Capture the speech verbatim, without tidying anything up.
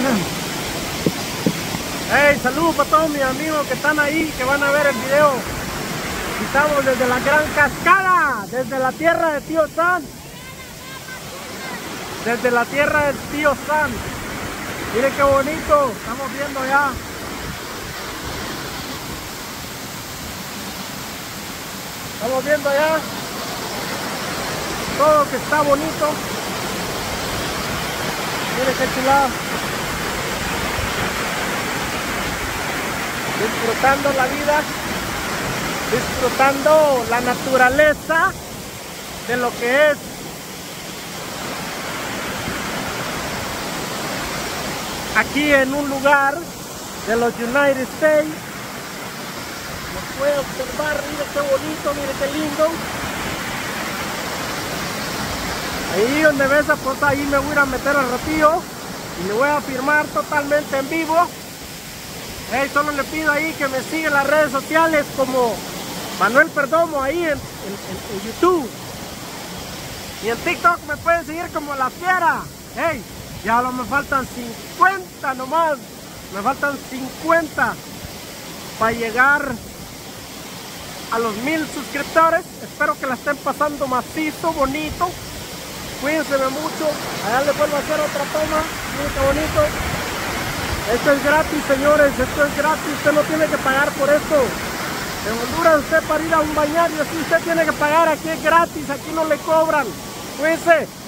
Hey, saludos para todos mis amigos que están ahí, que van a ver el video. Estamos desde la Gran Cascada, desde la tierra de Tío Sam. Desde la tierra del Tío Sam. Miren qué bonito, estamos viendo ya. Estamos viendo allá todo que está bonito. Miren qué chulada. Disfrutando la vida, disfrutando la naturaleza de lo que es. Aquí en un lugar de los United States. Lo puede observar, mire qué bonito, mire qué lindo. Ahí donde ves esa cosa, ahí me voy a ir a meter al ratillo y le voy a filmar totalmente en vivo. Hey, solo le pido ahí que me siga en las redes sociales como Manuel Perdomo ahí en, en, en, en YouTube. Y en TikTok me pueden seguir como La Fiera. Hey, ya no me faltan cincuenta nomás. Me faltan cincuenta para llegar a los mil suscriptores. Espero que la estén pasando macizo, bonito. Cuídense mucho. Allá les vuelvo a hacer otra toma. Miren qué bonito. Esto es gratis, señores. Esto es gratis. Usted no tiene que pagar por esto. En Honduras usted para ir a un bañario, si usted tiene que pagar, aquí es gratis. Aquí no le cobran. Cuídense.